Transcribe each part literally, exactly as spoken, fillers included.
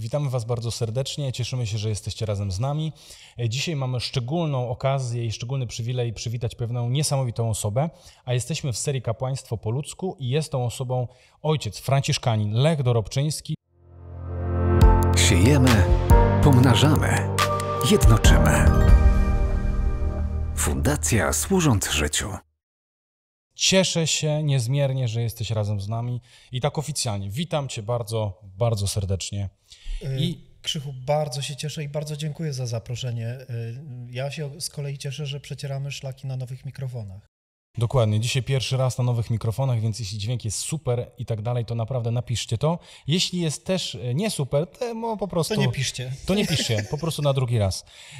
Witamy Was bardzo serdecznie, cieszymy się, że jesteście razem z nami. Dzisiaj mamy szczególną okazję i szczególny przywilej przywitać pewną niesamowitą osobę, a jesteśmy w serii Kapłaństwo po ludzku i jest tą osobą ojciec franciszkanin Lech Dorobczyński. Siejemy, pomnażamy, jednoczymy. Fundacja Służąc Życiu. Cieszę się niezmiernie, że jesteś razem z nami i tak oficjalnie witam Cię bardzo, bardzo serdecznie. I Krzychu, bardzo się cieszę i bardzo dziękuję za zaproszenie. Ja się z kolei cieszę, że przecieramy szlaki na nowych mikrofonach. Dokładnie, dzisiaj pierwszy raz na nowych mikrofonach, więc jeśli dźwięk jest super i tak dalej, to naprawdę napiszcie to. Jeśli jest też nie super, to no po prostu... To nie piszcie. To nie piszcie, po prostu na drugi raz.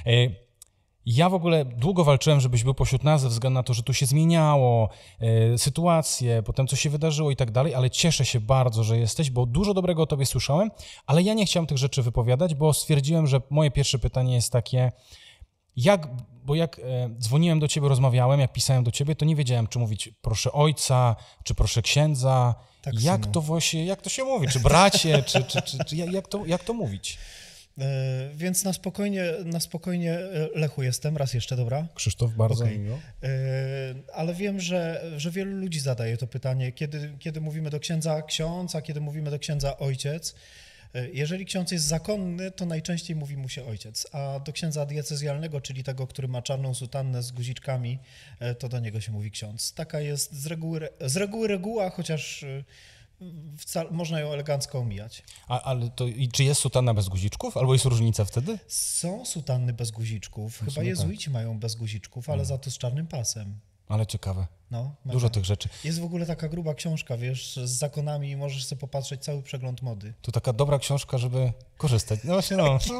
Ja w ogóle długo walczyłem, żebyś był pośród nas ze względu na to, że tu się zmieniało, e, sytuacje, potem co się wydarzyło i tak dalej, ale cieszę się bardzo, że jesteś, bo dużo dobrego o Tobie słyszałem, ale ja nie chciałem tych rzeczy wypowiadać, bo stwierdziłem, że moje pierwsze pytanie jest takie, jak, bo jak e, dzwoniłem do Ciebie, rozmawiałem, jak pisałem do Ciebie, to nie wiedziałem, czy mówić proszę ojca, czy proszę księdza, tak, jak synu. to właśnie, jak to się mówi, czy bracie, czy, czy, czy, czy jak, to, jak to mówić? Więc na spokojnie, na spokojnie Lechu jestem, raz jeszcze, dobra? Krzysztof, bardzo okay. miło. Ale wiem, że, że wielu ludzi zadaje to pytanie, kiedy, kiedy mówimy do księdza ksiądz, a kiedy mówimy do księdza ojciec. Jeżeli ksiądz jest zakonny, to najczęściej mówi mu się ojciec, a do księdza diecezjalnego, czyli tego, który ma czarną sutannę z guziczkami, to do niego się mówi ksiądz. Taka jest z reguły, z reguły reguła, chociaż Wcale, można ją elegancko omijać. A, ale to i czy jest sutanna bez guziczków? Albo jest różnica wtedy? Są sutanny bez guziczków. Chyba jezuici tak. mają bez guziczków, ale no. za to z czarnym pasem. Ale ciekawe. No, Dużo tych rzeczy. Jest w ogóle taka gruba książka, wiesz, z zakonami i możesz sobie popatrzeć cały przegląd mody. To taka dobra książka, żeby korzystać. No właśnie, no. no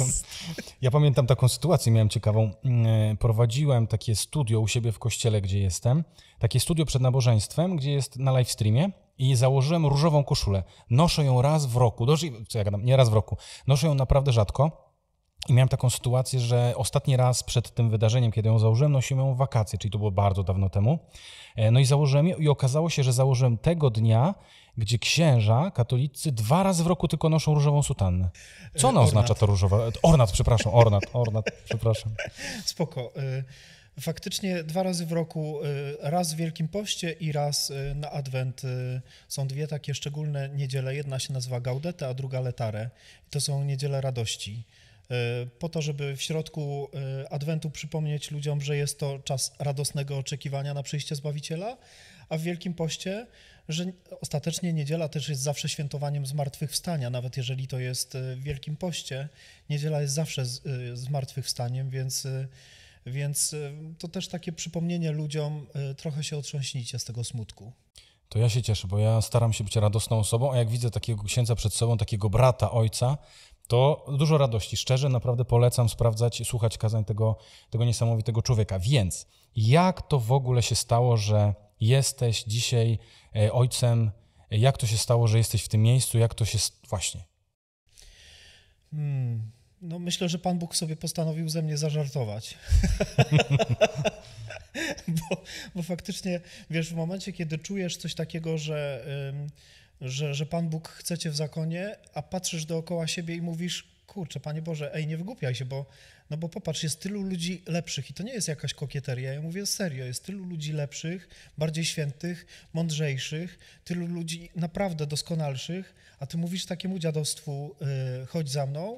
ja pamiętam taką sytuację, miałem ciekawą. Prowadziłem takie studio u siebie w kościele, gdzie jestem. Takie studio przed nabożeństwem, gdzie jest na live streamie. I założyłem różową koszulę. Noszę ją raz w roku, co ja gadam, nie raz w roku, noszę ją naprawdę rzadko i miałem taką sytuację, że ostatni raz przed tym wydarzeniem, kiedy ją założyłem, nosiłem ją w wakacje, czyli to było bardzo dawno temu. No i założyłem ją i okazało się, że założyłem tego dnia, gdzie księża katolicy dwa razy w roku tylko noszą różową sutannę. Co ona ornat. oznacza to różowa? Ornat, przepraszam, ornat, ornat, przepraszam. Spoko. Faktycznie dwa razy w roku, raz w Wielkim Poście i raz na Adwent są dwie takie szczególne niedziele. Jedna się nazywa Gaudete, a druga Letare. To są niedziele radości. Po to, żeby w środku Adwentu przypomnieć ludziom, że jest to czas radosnego oczekiwania na przyjście Zbawiciela, a w Wielkim Poście, że ostatecznie niedziela też jest zawsze świętowaniem zmartwychwstania, nawet jeżeli to jest w Wielkim Poście. Niedziela jest zawsze zmartwychwstaniem, więc... Więc to też takie przypomnienie ludziom, trochę się otrząśnijcie z tego smutku. To ja się cieszę, bo ja staram się być radosną osobą, a jak widzę takiego księdza przed sobą, takiego brata, ojca, to dużo radości. Szczerze, naprawdę polecam sprawdzać, słuchać kazań tego, tego niesamowitego człowieka. Więc jak to w ogóle się stało, że jesteś dzisiaj ojcem? Jak to się stało, że jesteś w tym miejscu? Jak to się... Właśnie. Hmm... No myślę, że Pan Bóg sobie postanowił ze mnie zażartować. bo, bo faktycznie, wiesz, w momencie, kiedy czujesz coś takiego, że, że, że Pan Bóg chce cię w zakonie, a patrzysz dookoła siebie i mówisz, kurczę, Panie Boże, ej, nie wygłupiaj się, bo, no bo popatrz, jest tylu ludzi lepszych i to nie jest jakaś kokieteria, ja mówię serio, jest tylu ludzi lepszych, bardziej świętych, mądrzejszych, tylu ludzi naprawdę doskonalszych, a ty mówisz takiemu dziadostwu, yy, chodź za mną.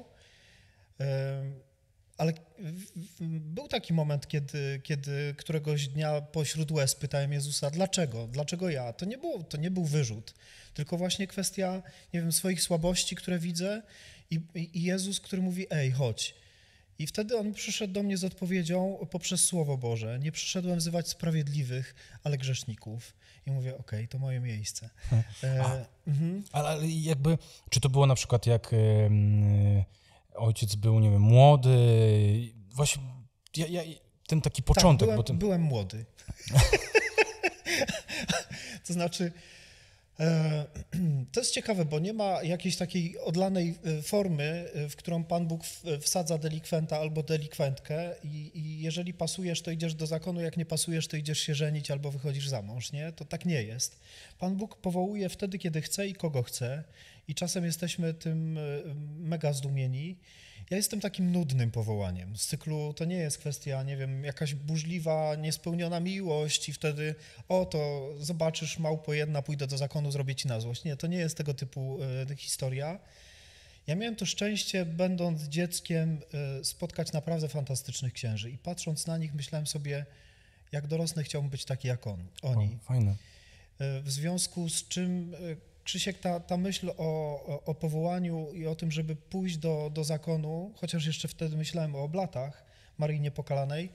Ale był taki moment, kiedy, kiedy któregoś dnia pośród łez pytałem Jezusa, dlaczego? Dlaczego ja? To nie, było, to nie był wyrzut, tylko właśnie kwestia, nie wiem, swoich słabości, które widzę i, i Jezus, który mówi, ej, chodź. I wtedy On przyszedł do mnie z odpowiedzią poprzez Słowo Boże. Nie przyszedłem wzywać sprawiedliwych, ale grzeszników. I mówię, okej, okay, to moje miejsce. E, mhm. ale, ale jakby, czy to było na przykład jak... Yy... Ojciec był, nie wiem, młody, właśnie ja, ja, ten taki początek. Tak, byłem, bo ten... byłem młody. To znaczy, To jest ciekawe, bo nie ma jakiejś takiej odlanej formy, w którą Pan Bóg wsadza delikwenta albo delikwentkę i, i jeżeli pasujesz, to idziesz do zakonu, jak nie pasujesz, to idziesz się żenić albo wychodzisz za mąż, nie? To tak nie jest. Pan Bóg powołuje wtedy, kiedy chce i kogo chce i czasem jesteśmy tym mega zdumieni. Ja jestem takim nudnym powołaniem. Z cyklu to nie jest kwestia, nie wiem, jakaś burzliwa, niespełniona miłość i wtedy o, to zobaczysz, małpo jedna, pójdę do zakonu, zrobię ci na złość. Nie, to nie jest tego typu y, historia. Ja miałem to szczęście, będąc dzieckiem, y, spotkać naprawdę fantastycznych księży i patrząc na nich myślałem sobie, jak dorosnę chciałbym być taki jak on, oni. O, fajne. Y, w związku z czym... Y, Krzysiek, ta, ta myśl o, o, o powołaniu i o tym, żeby pójść do, do zakonu, chociaż jeszcze wtedy myślałem o oblatach Maryi Niepokalanej,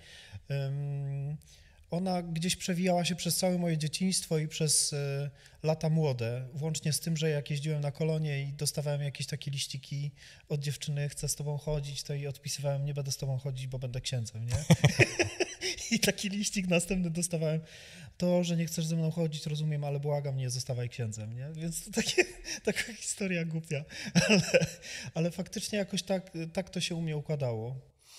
um, ona gdzieś przewijała się przez całe moje dzieciństwo i przez y, lata młode, włącznie z tym, że jak jeździłem na kolonie i dostawałem jakieś takie liściki od dziewczyny, chcę z tobą chodzić, to i odpisywałem, nie będę z tobą chodzić, bo będę księdzem, nie? I taki liścik następny dostawałem, to, że nie chcesz ze mną chodzić, rozumiem, ale błagam, nie zostawaj księdzem, nie? Więc to takie, taka historia głupia, ale, ale faktycznie jakoś tak, tak to się u mnie układało.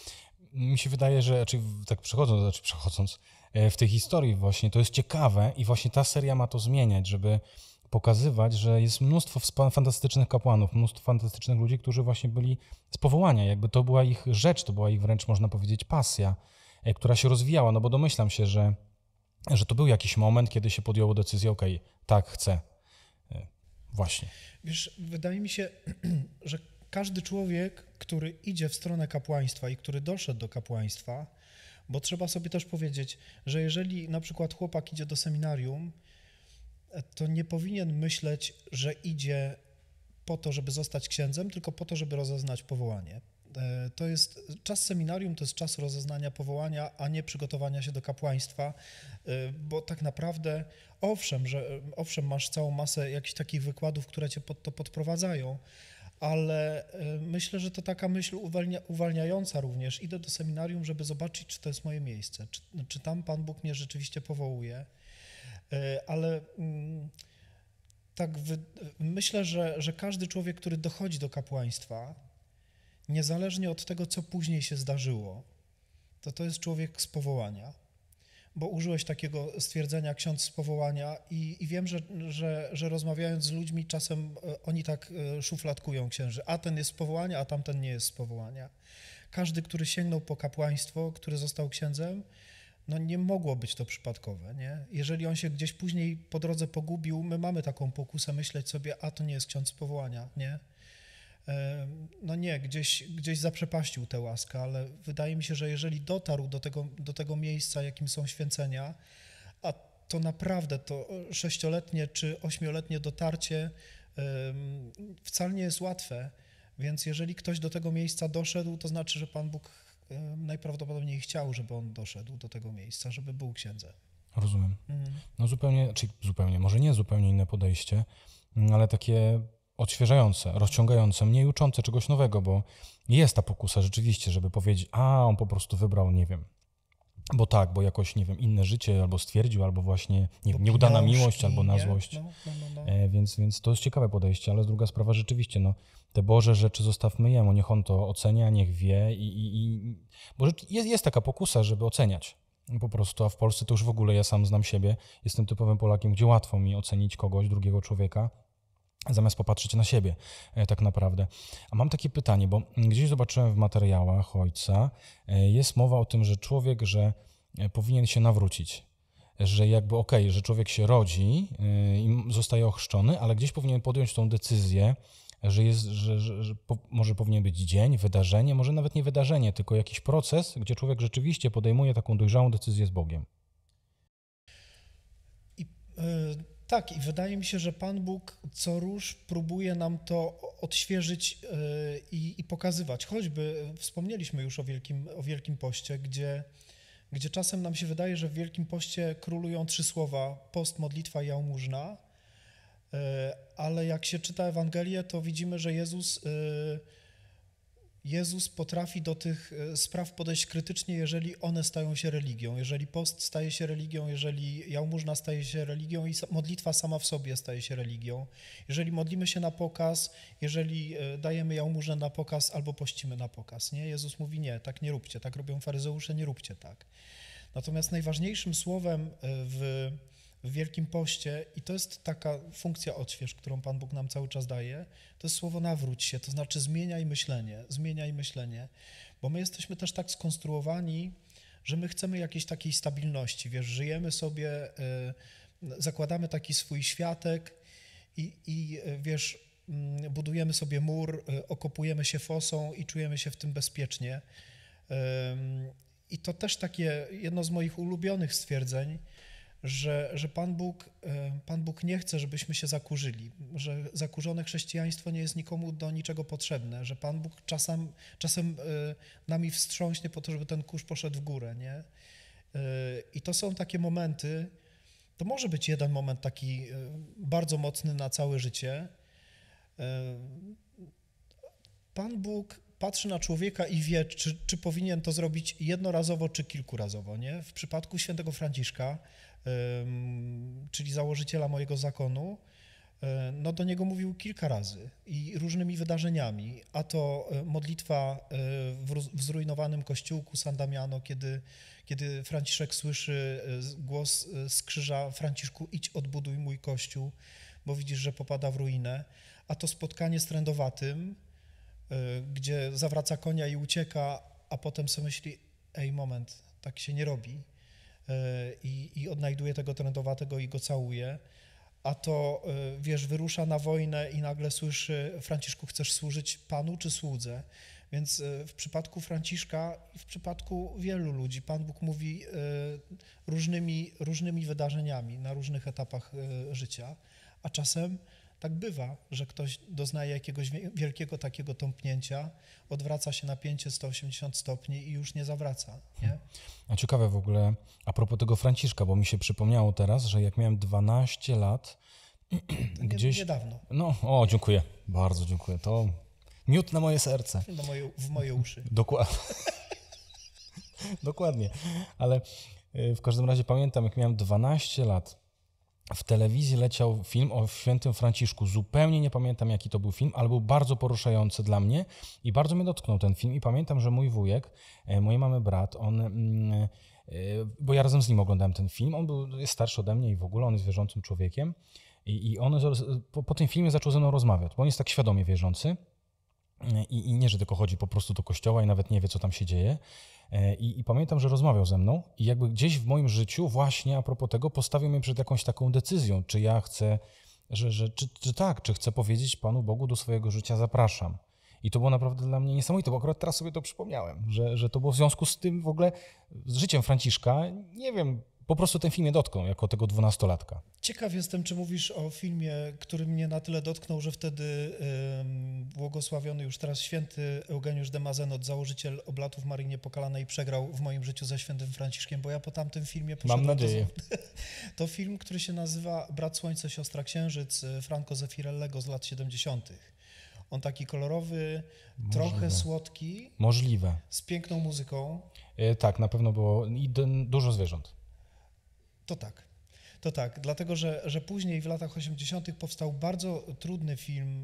Mi się wydaje, że znaczy, tak przechodząc, znaczy przechodząc w tej historii właśnie, to jest ciekawe i właśnie ta seria ma to zmieniać, żeby pokazywać, że jest mnóstwo fantastycznych kapłanów, mnóstwo fantastycznych ludzi, którzy właśnie byli z powołania, jakby to była ich rzecz, to była ich wręcz, można powiedzieć, pasja, która się rozwijała, no bo domyślam się, że, że to był jakiś moment, kiedy się podjęło decyzję, okej, okay, tak, chcę. Właśnie. Wiesz, wydaje mi się, że każdy człowiek, który idzie w stronę kapłaństwa i który doszedł do kapłaństwa, bo trzeba sobie też powiedzieć, że jeżeli na przykład chłopak idzie do seminarium, to nie powinien myśleć, że idzie po to, żeby zostać księdzem, tylko po to, żeby rozeznać powołanie. To jest czas seminarium, to jest czas rozeznania powołania, a nie przygotowania się do kapłaństwa, bo tak naprawdę owszem, że owszem, masz całą masę jakichś takich wykładów, które cię pod to podprowadzają, ale myślę, że to taka myśl uwalnia, uwalniająca również. Idę do seminarium, żeby zobaczyć, czy to jest moje miejsce, czy, czy tam Pan Bóg mnie rzeczywiście powołuje, ale tak wy, myślę, że, że każdy człowiek, który dochodzi do kapłaństwa, niezależnie od tego, co później się zdarzyło, to to jest człowiek z powołania. Bo użyłeś takiego stwierdzenia ksiądz z powołania i, i wiem, że, że, że rozmawiając z ludźmi czasem oni tak szufladkują księży. A ten jest z powołania, a tamten nie jest z powołania. Każdy, który sięgnął po kapłaństwo, który został księdzem, no nie mogło być to przypadkowe, nie? Jeżeli on się gdzieś później po drodze pogubił, my mamy taką pokusę myśleć sobie, a to nie jest ksiądz z powołania, nie? No nie, gdzieś, gdzieś zaprzepaścił tę łaskę, ale wydaje mi się, że jeżeli dotarł do tego, do tego miejsca, jakim są święcenia, a to naprawdę to sześcioletnie czy ośmioletnie dotarcie um, wcale nie jest łatwe, więc jeżeli ktoś do tego miejsca doszedł, to znaczy, że Pan Bóg um, najprawdopodobniej chciał, żeby on doszedł do tego miejsca, żeby był księdzem. Rozumiem. Mhm. No zupełnie, czyli zupełnie, może nie zupełnie inne podejście, ale takie odświeżające, rozciągające, mniej uczące czegoś nowego, bo jest ta pokusa rzeczywiście, żeby powiedzieć, a on po prostu wybrał, nie wiem, bo tak, bo jakoś, nie wiem, inne życie, albo stwierdził, albo właśnie, nie wiem, nieudana miłość, albo na złość. No, no, no, no. E, więc, więc to jest ciekawe podejście, ale druga sprawa rzeczywiście, no, te Boże rzeczy zostawmy Jemu, niech On to ocenia, niech wie i, i, i bo jest, jest taka pokusa, żeby oceniać po prostu, a w Polsce to już w ogóle, ja sam znam siebie, jestem typowym Polakiem, gdzie łatwo mi ocenić kogoś, drugiego człowieka, zamiast popatrzeć na siebie tak naprawdę. A mam takie pytanie, bo gdzieś zobaczyłem w materiałach ojca, jest mowa o tym, że człowiek, że powinien się nawrócić, że jakby okej, okay, że człowiek się rodzi i zostaje ochrzczony, ale gdzieś powinien podjąć tą decyzję, że, jest, że, że, że po, może powinien być dzień, wydarzenie, może nawet nie wydarzenie, tylko jakiś proces, gdzie człowiek rzeczywiście podejmuje taką dojrzałą decyzję z Bogiem. I, y- Tak, i wydaje mi się, że Pan Bóg co róż próbuje nam to odświeżyć yy, i, i pokazywać. Choćby wspomnieliśmy już o Wielkim, o Wielkim Poście, gdzie, gdzie czasem nam się wydaje, że w Wielkim Poście królują trzy słowa: post, modlitwa i jałmużna, yy, ale jak się czyta Ewangelię, to widzimy, że Jezus yy, Jezus potrafi do tych spraw podejść krytycznie, jeżeli one stają się religią, jeżeli post staje się religią, jeżeli jałmużna staje się religią i modlitwa sama w sobie staje się religią. Jeżeli modlimy się na pokaz, jeżeli dajemy jałmużnę na pokaz albo pościmy na pokaz. Nie? Jezus mówi nie, tak nie róbcie, tak robią faryzeusze, nie róbcie tak. Natomiast najważniejszym słowem w w Wielkim Poście, i to jest taka funkcja odśwież, którą Pan Bóg nam cały czas daje, to jest słowo nawróć się, to znaczy zmieniaj myślenie, zmieniaj myślenie, bo my jesteśmy też tak skonstruowani, że my chcemy jakiejś takiej stabilności, wiesz, żyjemy sobie, y, zakładamy taki swój światek i, i wiesz, y, budujemy sobie mur, y, okopujemy się fosą i czujemy się w tym bezpiecznie. Y, I to też takie jedno z moich ulubionych stwierdzeń, Że, że Pan Bóg, Pan Bóg nie chce, żebyśmy się zakurzyli, że zakurzone chrześcijaństwo nie jest nikomu do niczego potrzebne, że Pan Bóg czasem, czasem nami wstrząśnie po to, żeby ten kurz poszedł w górę, nie? I to są takie momenty, to może być jeden moment taki bardzo mocny na całe życie. Pan Bóg patrzy na człowieka i wie, czy, czy powinien to zrobić jednorazowo, czy kilkurazowo, nie? W przypadku świętego Franciszka, ym, czyli założyciela mojego zakonu, y, no do niego mówił kilka razy i różnymi wydarzeniami, a to modlitwa y, w, w zrujnowanym kościółku San Damiano, kiedy, kiedy Franciszek słyszy głos z krzyża: Franciszku, idź odbuduj mój kościół, bo widzisz, że popada w ruinę, a to spotkanie z trędowatym, gdzie zawraca konia i ucieka, a potem sobie myśli: ej, moment, tak się nie robi. I, i odnajduje tego trędowatego i go całuje. A to, wiesz, wyrusza na wojnę i nagle słyszy: Franciszku, chcesz służyć Panu czy słudze? Więc w przypadku Franciszka i w przypadku wielu ludzi Pan Bóg mówi różnymi, różnymi wydarzeniami na różnych etapach życia, a czasem tak bywa, że ktoś doznaje jakiegoś wielkiego takiego tąpnięcia, odwraca się napięcie sto osiemdziesiąt stopni i już nie zawraca. Nie? A ciekawe w ogóle, a propos tego Franciszka, bo mi się przypomniało teraz, że jak miałem dwanaście lat, gdzieś... Niedawno. No, o, dziękuję, bardzo dziękuję. To miód na moje serce. Na moje, w moje uszy. Dokładnie. Dokładnie. Ale w każdym razie pamiętam, jak miałem dwanaście lat, w telewizji leciał film o świętym Franciszku. Zupełnie nie pamiętam, jaki to był film, ale był bardzo poruszający dla mnie i bardzo mnie dotknął ten film. I pamiętam, że mój wujek, mojej mamy brat, on, bo ja razem z nim oglądałem ten film, on był, jest starszy ode mnie i w ogóle on jest wierzącym człowiekiem. I, i on po, po tym filmie zaczął ze mną rozmawiać, bo on jest tak świadomie wierzący. I, I nie, że tylko chodzi po prostu do kościoła i nawet nie wie, co tam się dzieje. I, I pamiętam, że rozmawiał ze mną i jakby gdzieś w moim życiu właśnie a propos tego postawił mnie przed jakąś taką decyzją, czy ja chcę, że, że czy, czy tak, czy chcę powiedzieć Panu Bogu: do swojego życia zapraszam. I to było naprawdę dla mnie niesamowite, bo akurat teraz sobie to przypomniałem, że, że to było w związku z tym w ogóle, z życiem Franciszka, nie wiem, po prostu ten film mnie dotknął jako tego dwunastolatka. Ciekaw jestem, czy mówisz o filmie, który mnie na tyle dotknął, że wtedy ym, błogosławiony już teraz święty Eugeniusz de Mazenot, założyciel Oblatów Maryi Niepokalanej, przegrał w moim życiu ze świętym Franciszkiem, bo ja po tamtym filmie poszedłem... Mam nadzieję. To, to film, który się nazywa Brat Słońce, Siostra Księżyc Franco Zeffirellego z lat siedemdziesiątych. On taki kolorowy, Możliwe. trochę słodki. Możliwe. Z piękną muzyką. Yy, tak, na pewno było i dużo zwierząt. To tak, to tak, dlatego że, że później w latach osiemdziesiątych powstał bardzo trudny film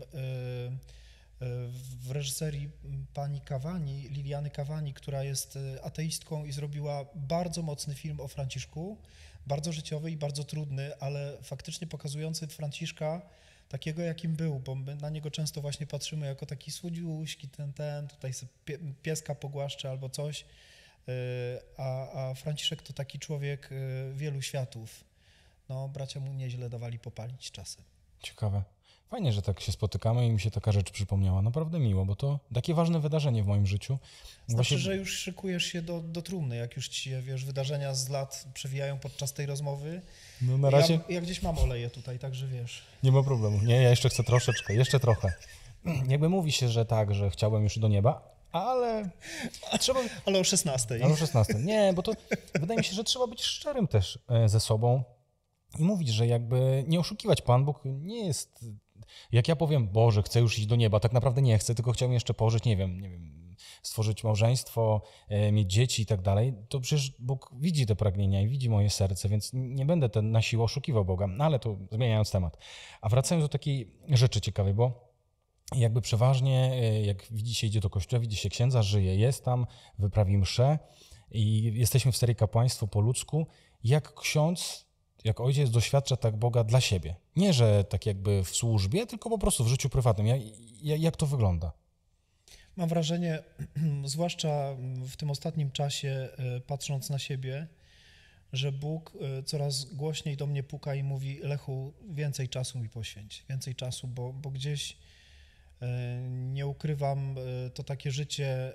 w reżyserii pani Cavani, Liliany Cavani, która jest ateistką i zrobiła bardzo mocny film o Franciszku, bardzo życiowy i bardzo trudny, ale faktycznie pokazujący Franciszka takiego, jakim był, bo my na niego często właśnie patrzymy jako taki słodziuśki, ten, ten, tutaj sobie pieska pogłaszcze albo coś. A, a Franciszek to taki człowiek wielu światów. No, bracia mu nieźle dawali popalić czasem. Ciekawe. Fajnie, że tak się spotykamy i mi się taka rzecz przypomniała. Naprawdę miło, bo to takie ważne wydarzenie w moim życiu. Znaczy, Właśnie... że już szykujesz się do, do trumny, jak już ci się, wiesz, wydarzenia z lat przewijają podczas tej rozmowy. No na razie... Ja, ja gdzieś mam oleje tutaj, także wiesz. Nie ma problemu. Nie, ja jeszcze chcę troszeczkę, jeszcze trochę. Jakby mówi się, że tak, że chciałbym już do nieba, ale trzeba... Ale o szesnastej. Ale o szesnastej. Nie, bo to wydaje mi się, że trzeba być szczerym też ze sobą i mówić, że jakby nie oszukiwać. Pan Bóg nie jest... Jak ja powiem: Boże, chcę już iść do nieba, tak naprawdę nie chcę, tylko chciałbym jeszcze pożyć, nie wiem, nie wiem, stworzyć małżeństwo, mieć dzieci i tak dalej, to przecież Bóg widzi te pragnienia i widzi moje serce, więc nie będę ten na siłę oszukiwał Boga, no ale to zmieniając temat. A wracając do takiej rzeczy ciekawej, bo jakby przeważnie, jak widzi się, idzie do kościoła, widzi się księdza, żyje, jest tam, wyprawi mszę i jesteśmy w serii Kapłaństwo po ludzku. Jak ksiądz, jak ojciec doświadcza tak Boga dla siebie? Nie, że tak jakby w służbie, tylko po prostu w życiu prywatnym. Jak, jak to wygląda? Mam wrażenie, zwłaszcza w tym ostatnim czasie, patrząc na siebie, że Bóg coraz głośniej do mnie puka i mówi: Lechu, więcej czasu mi poświęć, więcej czasu, bo, bo gdzieś nie ukrywam, to takie życie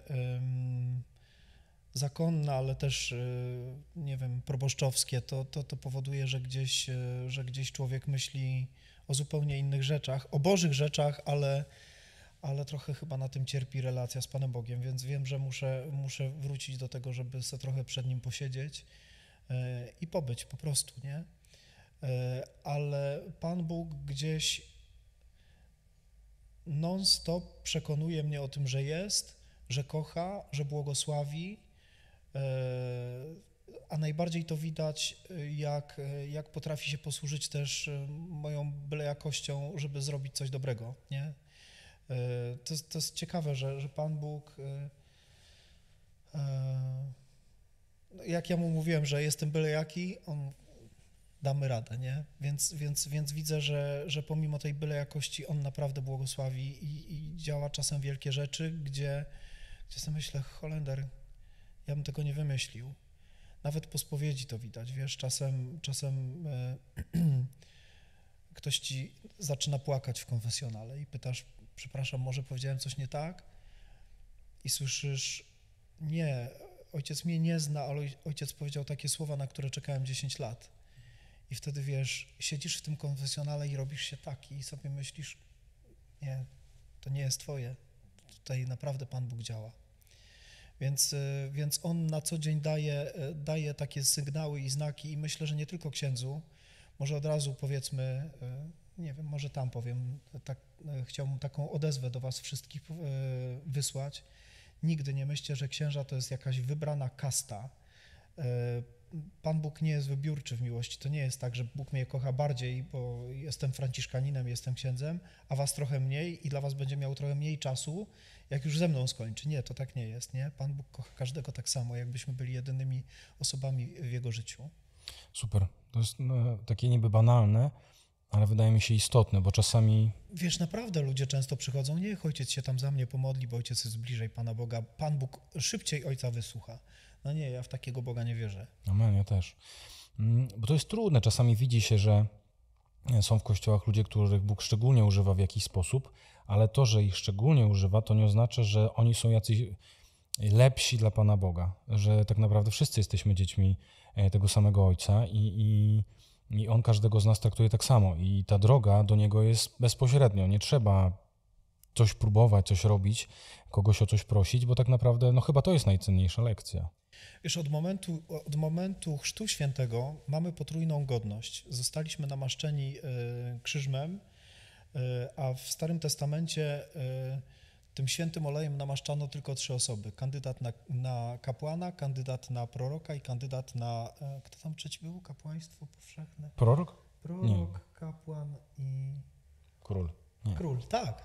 zakonne, ale też, nie wiem, proboszczowskie, to, to, to powoduje, że gdzieś, że gdzieś człowiek myśli o zupełnie innych rzeczach, o Bożych rzeczach, ale, ale trochę chyba na tym cierpi relacja z Panem Bogiem, więc wiem, że muszę, muszę wrócić do tego, żeby sobie trochę przed Nim posiedzieć i pobyć po prostu, nie? Ale Pan Bóg gdzieś non-stop przekonuje mnie o tym, że jest, że kocha, że błogosławi, a najbardziej to widać, jak, jak potrafi się posłużyć też moją byle jakością, żeby zrobić coś dobrego, nie? To, to jest ciekawe, że, że Pan Bóg, jak ja mu mówiłem, że jestem byle jaki, on damy radę, nie? Więc, więc, więc widzę, że, że pomimo tej byle jakości on naprawdę błogosławi i, i działa czasem wielkie rzeczy, gdzie, gdzie sobie myślę: Holender, ja bym tego nie wymyślił. Nawet po spowiedzi to widać, wiesz, czasem, czasem e, ktoś ci zaczyna płakać w konfesjonale i pytasz: przepraszam, może powiedziałem coś nie tak? I słyszysz: nie, ojciec mnie nie zna, ale ojciec powiedział takie słowa, na które czekałem dziesięć lat. I wtedy, wiesz, siedzisz w tym konfesjonale i robisz się taki i sobie myślisz: nie, to nie jest twoje, tutaj naprawdę Pan Bóg działa. Więc, więc On na co dzień daje, daje takie sygnały i znaki i myślę, że nie tylko księdzu, może od razu powiedzmy, nie wiem, może tam powiem, tak, chciałbym taką odezwę do was wszystkich wysłać. Nigdy nie myślcie, że księża to jest jakaś wybrana kasta. Pan Bóg nie jest wybiórczy w miłości. To nie jest tak, że Bóg mnie kocha bardziej, bo jestem franciszkaninem, jestem księdzem, a was trochę mniej i dla was będzie miał trochę mniej czasu, jak już ze mną skończy. Nie, to tak nie jest, nie? Pan Bóg kocha każdego tak samo, jakbyśmy byli jedynymi osobami w Jego życiu. Super. To jest no, takie niby banalne, ale wydaje mi się istotne, bo czasami... Wiesz, naprawdę ludzie często przychodzą: niech ojciec się tam za mnie pomodli, bo ojciec jest bliżej Pana Boga. Pan Bóg szybciej ojca wysłucha. No nie, ja w takiego Boga nie wierzę. Amen, ja też. Bo to jest trudne. Czasami widzi się, że są w kościołach ludzie, których Bóg szczególnie używa w jakiś sposób, ale to, że ich szczególnie używa, to nie oznacza, że oni są jacyś lepsi dla Pana Boga, że tak naprawdę wszyscy jesteśmy dziećmi tego samego Ojca i, i, i On każdego z nas traktuje tak samo i ta droga do Niego jest bezpośrednio. Nie trzeba coś próbować, coś robić, kogoś o coś prosić, bo tak naprawdę no chyba to jest najcenniejsza lekcja. Wiesz, od momentu, od momentu Chrztu Świętego mamy potrójną godność. Zostaliśmy namaszczeni y, krzyżmem, y, a w Starym Testamencie y, tym świętym olejem namaszczano tylko trzy osoby. Kandydat na, na kapłana, kandydat na proroka i kandydat na... Y, kto tam trzeci był? Kapłaństwo powszechne? Prorok? Prorok, Nie. kapłan i... Król. Nie. Król, tak.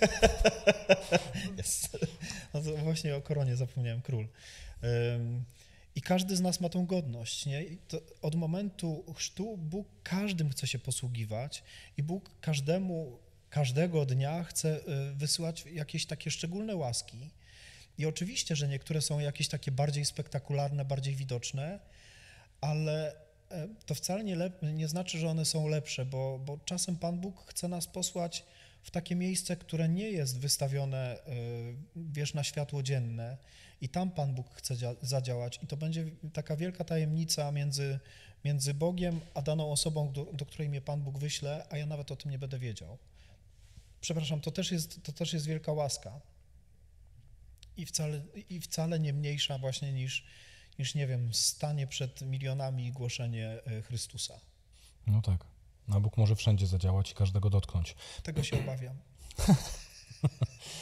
Yes. No to właśnie o koronie zapomniałem, król. Um, I każdy z nas ma tą godność, nie? I to od momentu chrztu Bóg każdym chce się posługiwać i Bóg każdemu, każdego dnia chce wysyłać jakieś takie szczególne łaski. I oczywiście, że niektóre są jakieś takie bardziej spektakularne, bardziej widoczne, ale to wcale nie, lep- nie znaczy, że one są lepsze, bo, bo czasem Pan Bóg chce nas posłać w takie miejsce, które nie jest wystawione, wiesz, na światło dzienne i tam Pan Bóg chce dzia- zadziałać i to będzie taka wielka tajemnica między, między Bogiem a daną osobą, do, do której mnie Pan Bóg wyśle, a ja nawet o tym nie będę wiedział. Przepraszam, to też jest, to też jest wielka łaska i wcale, i wcale nie mniejsza właśnie niż, niż, nie wiem, stanie przed milionami i głoszenie Chrystusa. No tak. A Bóg może wszędzie zadziałać i każdego dotknąć. Tego się obawiam.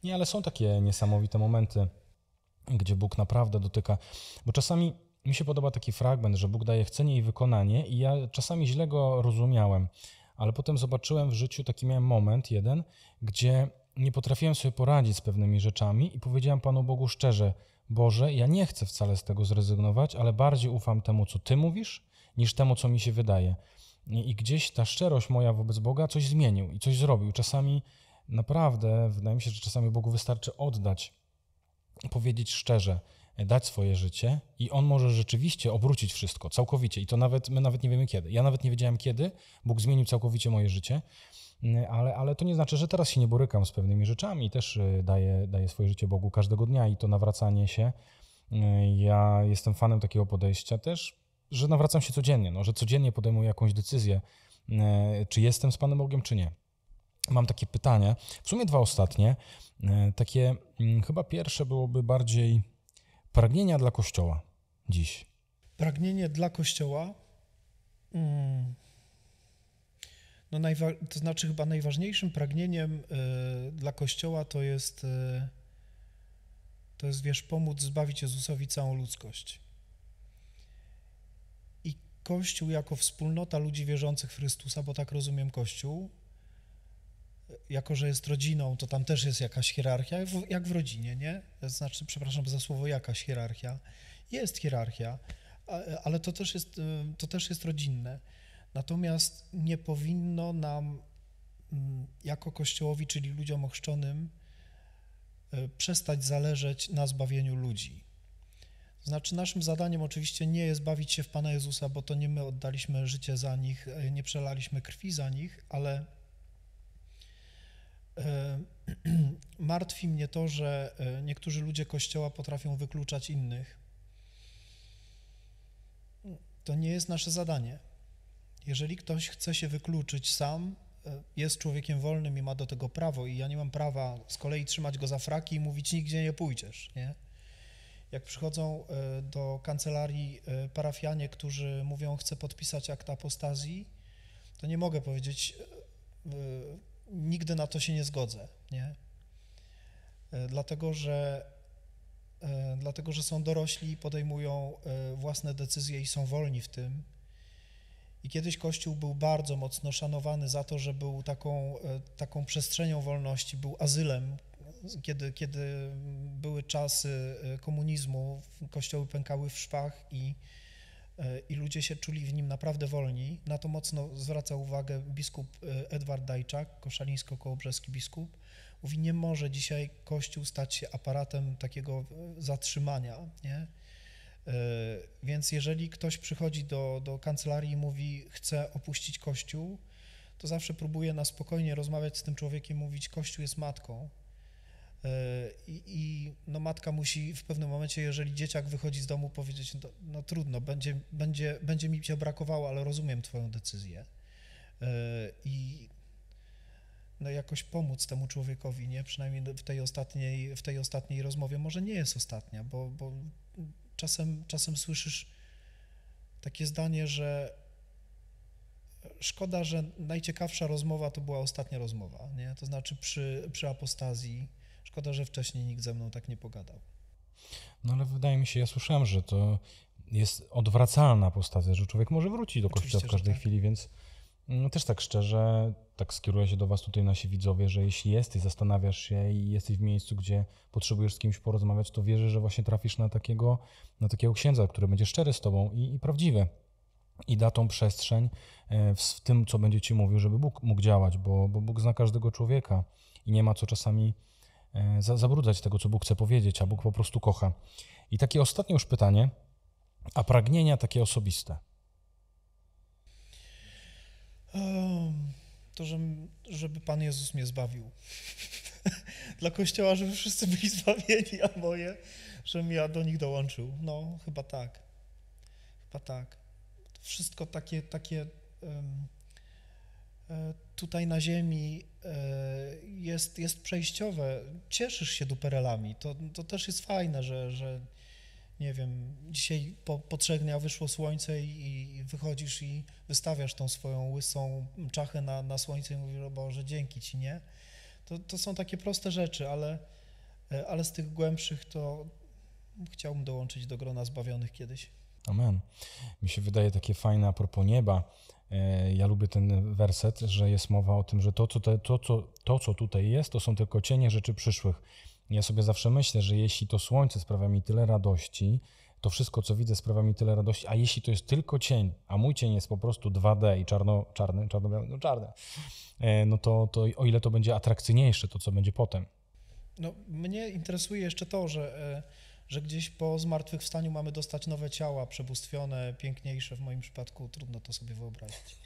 Nie, ale są takie niesamowite momenty, gdzie Bóg naprawdę dotyka, bo czasami mi się podoba taki fragment, że Bóg daje chcenie i wykonanie i ja czasami źle go rozumiałem, ale potem zobaczyłem w życiu, taki miałem moment jeden, gdzie nie potrafiłem sobie poradzić z pewnymi rzeczami i powiedziałem Panu Bogu szczerze, Boże, ja nie chcę wcale z tego zrezygnować, ale bardziej ufam temu, co Ty mówisz, niż temu, co mi się wydaje. I gdzieś ta szczerość moja wobec Boga coś zmienił i coś zrobił. Czasami naprawdę, wydaje mi się, że czasami Bogu wystarczy oddać, powiedzieć szczerze, dać swoje życie i On może rzeczywiście obrócić wszystko, całkowicie. I to nawet, my nawet nie wiemy kiedy. Ja nawet nie wiedziałem kiedy Bóg zmienił całkowicie moje życie, ale, ale to nie znaczy, że teraz się nie borykam z pewnymi rzeczami. Też daję, daję swoje życie Bogu każdego dnia i to nawracanie się. Ja jestem fanem takiego podejścia też, że nawracam się codziennie, no, że codziennie podejmuję jakąś decyzję, czy jestem z Panem Bogiem, czy nie. Mam takie pytanie, w sumie dwa ostatnie, takie chyba pierwsze byłoby bardziej pragnienia dla Kościoła dziś. Pragnienie dla Kościoła, hmm. no najwa- to znaczy chyba najważniejszym pragnieniem y, dla Kościoła to jest, y, to jest, wiesz, pomóc zbawić Jezusowi całą ludzkość. I Kościół jako wspólnota ludzi wierzących w Chrystusa, bo tak rozumiem Kościół, jako że jest rodziną, to tam też jest jakaś hierarchia, jak w, jak w rodzinie, nie? To znaczy, przepraszam za słowo jakaś hierarchia. Jest hierarchia, ale to też jest, to też jest rodzinne. Natomiast nie powinno nam jako Kościołowi, czyli ludziom ochrzczonym, przestać zależeć na zbawieniu ludzi. To znaczy naszym zadaniem oczywiście nie jest bawić się w Pana Jezusa, bo to nie my oddaliśmy życie za nich, nie przelaliśmy krwi za nich, ale martwi mnie to, że niektórzy ludzie Kościoła potrafią wykluczać innych. To nie jest nasze zadanie. Jeżeli ktoś chce się wykluczyć sam, jest człowiekiem wolnym i ma do tego prawo i ja nie mam prawa z kolei trzymać go za fraki i mówić nigdzie nie pójdziesz, nie? Jak przychodzą do kancelarii parafianie, którzy mówią, chcę podpisać akt apostazji, to nie mogę powiedzieć, nigdy na to się nie zgodzę, nie? Dlatego, że, dlatego, że są dorośli i podejmują własne decyzje i są wolni w tym. I kiedyś Kościół był bardzo mocno szanowany za to, że był taką, taką przestrzenią wolności, był azylem. Kiedy, kiedy były czasy komunizmu, kościoły pękały w szwach i, i ludzie się czuli w nim naprawdę wolni. Na to mocno zwraca uwagę biskup Edward Dajczak, koszalińsko-kołobrzeski biskup. Mówi, nie może dzisiaj Kościół stać się aparatem takiego zatrzymania, nie? Więc jeżeli ktoś przychodzi do, do kancelarii i mówi, chce opuścić Kościół, to zawsze próbuję na spokojnie rozmawiać z tym człowiekiem, mówić, Kościół jest matką. I, i no matka musi w pewnym momencie, jeżeli dzieciak wychodzi z domu, powiedzieć, no, no trudno, będzie, będzie, będzie mi cię brakowało, ale rozumiem twoją decyzję. I no jakoś pomóc temu człowiekowi, nie? Przynajmniej w tej ostatniej, w tej ostatniej rozmowie, może nie jest ostatnia, bo, bo czasem, czasem słyszysz takie zdanie, że szkoda, że najciekawsza rozmowa to była ostatnia rozmowa, nie? To znaczy przy, przy apostazji. Szkoda, że wcześniej nikt ze mną tak nie pogadał. No ale wydaje mi się, ja słyszałem, że to jest odwracalna apostazja, że człowiek może wrócić do Kościoła w każdej tak. chwili, więc no, też tak szczerze, tak skieruję się do was tutaj nasi widzowie, że jeśli jesteś, zastanawiasz się i jesteś w miejscu, gdzie potrzebujesz z kimś porozmawiać, to wierzę, że właśnie trafisz na takiego, na takiego księdza, który będzie szczery z tobą i, i prawdziwy. I da tą przestrzeń w, w tym, co będzie ci mówił, żeby Bóg mógł działać, bo, bo Bóg zna każdego człowieka i nie ma co czasami zabrudzać tego, co Bóg chce powiedzieć, a Bóg po prostu kocha. I takie ostatnie już pytanie, a pragnienia takie osobiste? To, żeby Pan Jezus mnie zbawił. Dla Kościoła, żeby wszyscy byli zbawieni, a moje, żebym ja do nich dołączył. No, chyba tak. Chyba tak. Wszystko takie, takie um, tutaj na ziemi jest, jest przejściowe. Cieszysz się duperelami. To, to też jest fajne, że, że nie wiem, dzisiaj po, po trzech dniach wyszło słońce i, i wychodzisz i wystawiasz tą swoją łysą czachę na, na słońce i mówisz, o Boże, dzięki Ci, nie? To, to są takie proste rzeczy, ale ale z tych głębszych to chciałbym dołączyć do grona zbawionych kiedyś. Amen. Mi się wydaje takie fajne a propos nieba. Ja lubię ten werset, że jest mowa o tym, że to co, te, to, co, to, co tutaj jest, to są tylko cienie rzeczy przyszłych. Ja sobie zawsze myślę, że jeśli to słońce sprawia mi tyle radości, to wszystko, co widzę, sprawia mi tyle radości, a jeśli to jest tylko cień, a mój cień jest po prostu dwa D i czarno, czarny, czarno, no czarny, no to, to o ile to będzie atrakcyjniejsze, to co będzie potem. No, mnie interesuje jeszcze to, że, że gdzieś po zmartwychwstaniu mamy dostać nowe ciała, przebóstwione, piękniejsze. W moim przypadku trudno to sobie wyobrazić.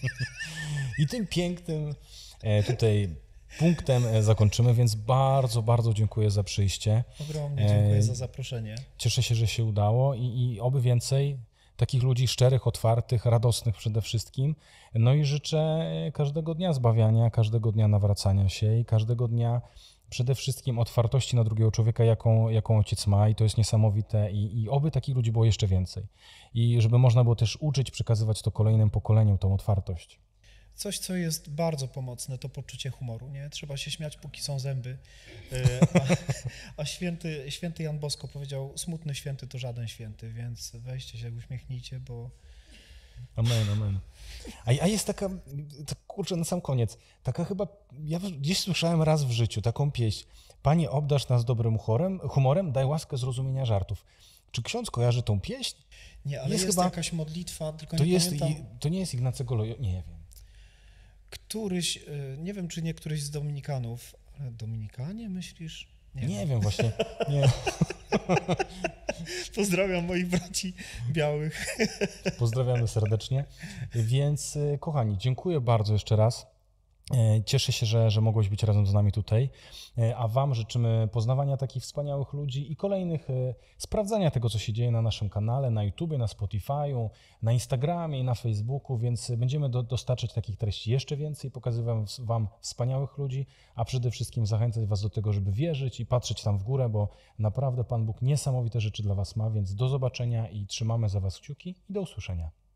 I tym pięknym tutaj punktem zakończymy, więc bardzo, bardzo dziękuję za przyjście. Ogromnie dziękuję za zaproszenie. Cieszę się, że się udało i, i oby więcej takich ludzi szczerych, otwartych, radosnych przede wszystkim. No i życzę każdego dnia zbawiania, każdego dnia nawracania się i każdego dnia przede wszystkim otwartości na drugiego człowieka, jaką, jaką ojciec ma i to jest niesamowite i, i oby takich ludzi było jeszcze więcej. I żeby można było też uczyć, przekazywać to kolejnym pokoleniom, tą otwartość. Coś, co jest bardzo pomocne, to poczucie humoru, nie? Trzeba się śmiać, póki są zęby. A, a święty, święty Jan Bosko powiedział, smutny święty to żaden święty, więc weźcie się, uśmiechnijcie, bo... Amen, amen. A, a jest taka, kurczę, na sam koniec, taka chyba, ja gdzieś słyszałem raz w życiu taką pieśń, Panie, obdarz nas dobrym humorem, humorem, daj łaskę zrozumienia żartów. Czy ksiądz kojarzy tą pieśń? Nie, ale jest, jest chyba, jakaś modlitwa, tylko to nie jest, pamiętam. To nie jest Ignacego Loyola, nie wiem. Któryś, nie wiem, czy nie któryś z Dominikanów, ale Dominikanie myślisz? Nie, nie wiem właśnie, nie. Pozdrawiam moich braci białych. Pozdrawiamy serdecznie. Więc kochani, dziękuję bardzo jeszcze raz. Cieszę się, że, że mogłeś być razem z nami tutaj, a wam życzymy poznawania takich wspaniałych ludzi i kolejnych sprawdzania tego, co się dzieje na naszym kanale, na YouTubie, na Spotify'u, na Instagramie i na Facebooku, więc będziemy do, dostarczać takich treści jeszcze więcej, pokazywać wam wspaniałych ludzi, a przede wszystkim zachęcać was do tego, żeby wierzyć i patrzeć tam w górę, bo naprawdę Pan Bóg niesamowite rzeczy dla was ma, więc do zobaczenia i trzymamy za was kciuki i do usłyszenia.